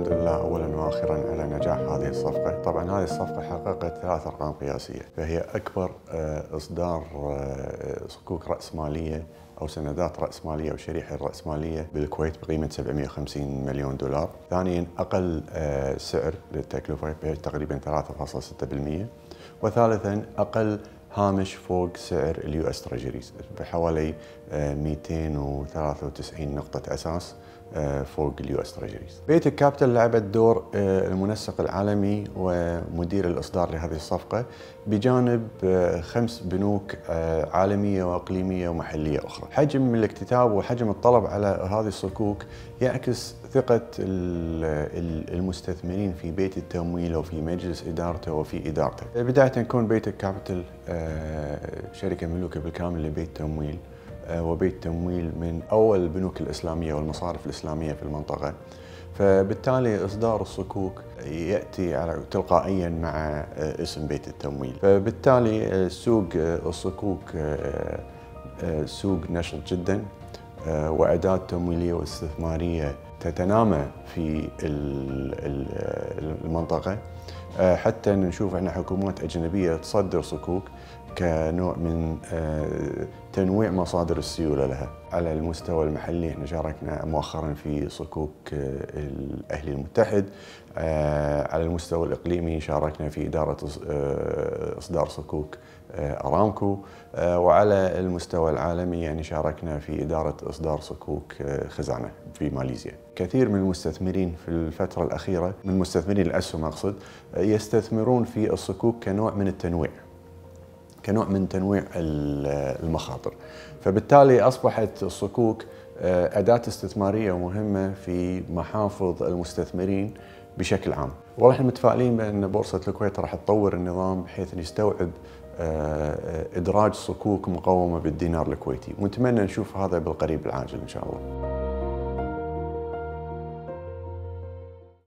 الحمد لله أولاً وآخراً على نجاح هذه الصفقة. طبعاً هذه الصفقة حققت 3 أرقام قياسية، فهي أكبر إصدار صكوك رأسمالية أو سندات رأسمالية أو شريحة رأسمالية بالكويت بقيمة 750 مليون دولار. ثانياً أقل سعر للتكلفة تقريباً 3.6%. وثالثاً أقل هامش فوق سعر اليو اس تريجريز بحوالي 293 نقطة أساس فوق اليو اس تريجريز. بيتك كابيتال لعبت دور المنسق العالمي ومدير الإصدار لهذه الصفقة بجانب 5 بنوك عالمية وإقليمية ومحلية أخرى. حجم الاكتتاب وحجم الطلب على هذه الصكوك يعكس ثقة المستثمرين في بيت التمويل وفي مجلس إدارته وفي إدارته. بداية تكون بيتك كابيتال شركة مملوكة بالكامل لبيت تمويل، وبيت تمويل من أول البنوك الإسلامية والمصارف الإسلامية في المنطقة، فبالتالي إصدار الصكوك يأتي تلقائيا مع اسم بيت التمويل. فبالتالي سوق الصكوك سوق نشط جدا، وأداة تمويلية واستثمارية تتنامى في المنطقة، حتى نشوف أن حكومات أجنبية تصدر صكوك كنوع من تنويع مصادر السيولة لها. على المستوى المحلي احنا شاركنا مؤخرا في صكوك الأهلي المتحد. على المستوى الإقليمي شاركنا في إدارة إصدار صكوك أرامكو. وعلى المستوى العالمي يعني شاركنا في إدارة إصدار صكوك خزانة في ماليزيا. كثير من المستثمرين في الفترة الأخيرة من مستثمرين الأسهم أقصد يستثمرون في الصكوك كنوع من التنويع، كنوع من تنويع المخاطر. فبالتالي أصبحت الصكوك أداة استثمارية مهمة في محافظ المستثمرين بشكل عام. ونحن متفائلين بأن بورصة الكويت راح تطور النظام بحيث يستوعب إدراج صكوك مقومة بالدينار الكويتي، ونتمنى نشوف هذا بالقريب العاجل إن شاء الله.